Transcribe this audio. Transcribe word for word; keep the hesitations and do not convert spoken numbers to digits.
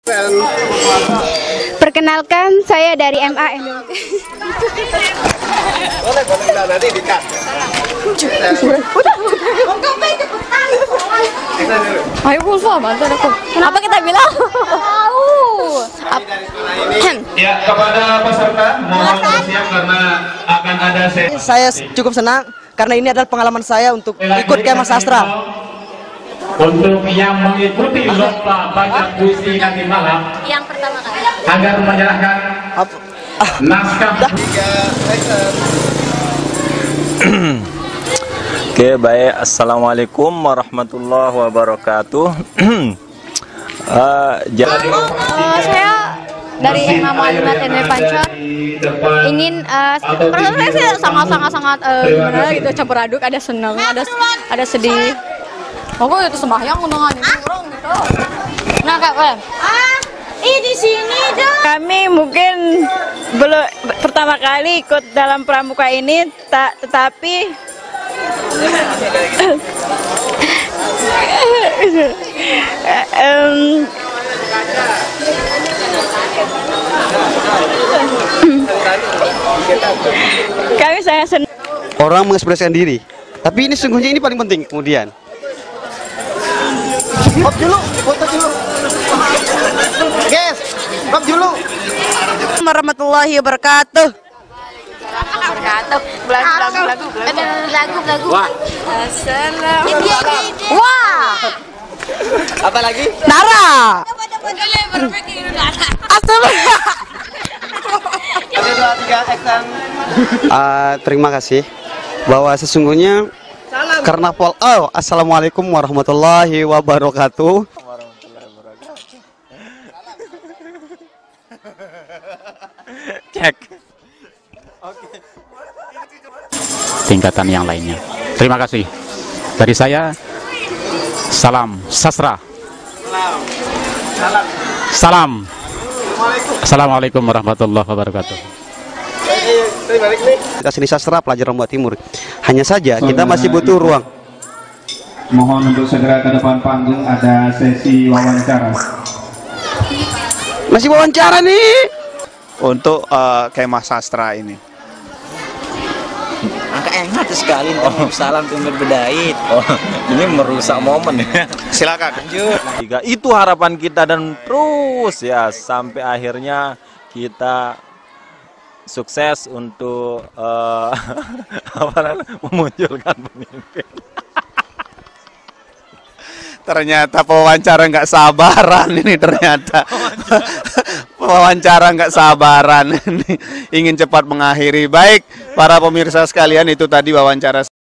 Perkenalkan, saya dari M A M. Boleh, boleh nanti dikat. Ayo pulsa, bantu aku. Apa kita bilang? Tahu. Ya, kepada peserta mohon bersiap karena akan ada sesi. Saya cukup senang karena ini adalah pengalaman saya untuk ikut Kemah Sastra. Untuk yang mengikuti lomba baca puisi nanti malam, Yang pertama kali. agar menyerahkan naskah. Oke, baik. Assalamualaikum warahmatullahi wabarakatuh. uh, jadi Oh, saya dari M A Muhammadiyah N W Pancor ingin uh, perasaan saya sih sangat-sangat sangat uh, gimana gitu, campur aduk, ada senang, ada ada sedih. Oh, kok itu sembahyang undangan ini orang gitu. Nah, Kak, eh. Ah, ih di sini dong. Kami mungkin belum pertama kali ikut dalam pramuka ini, tak tetapi um, kami sangat senang. Orang mengekspresikan diri, tapi ini sungguhnya ini paling penting. Kemudian hop dulu, foto dulu. Guys, hop dulu. Warahmatullahi wabarakatuh. Berkata lagu lagu lagu lagu. Wah. Assalamualaikum. Wah. Apa lagi? Nara. Uh, terima kasih bahwa sesungguhnya karena pol oh assalamualaikum warahmatullahi wabarakatuh. cek tingkatan yang lainnya. Terima kasih dari saya. Salam sastra. Salam. Assalamualaikum warahmatullahi wabarakatuh. Kita seni sastra pelajaran Jawa Timur. Hanya saja kita masih butuh ruang. Mohon untuk segera ke depan panggung, ada sesi wawancara. Masih wawancara nih. Untuk uh, Kemah Sastra ini. angka enak sekali. Oh, salam timur bedait. Oh, ini merusak momen ya. Silakan. Lanjut. Tiga, itu harapan kita dan terus ya sampai akhirnya kita sukses untuk uh, apa namanya, memunculkan pemimpin. Ternyata pewawancara nggak sabaran ini ternyata. Pewawancara nggak sabaran ini ingin cepat mengakhiri. Baik para pemirsa sekalian, itu tadi wawancara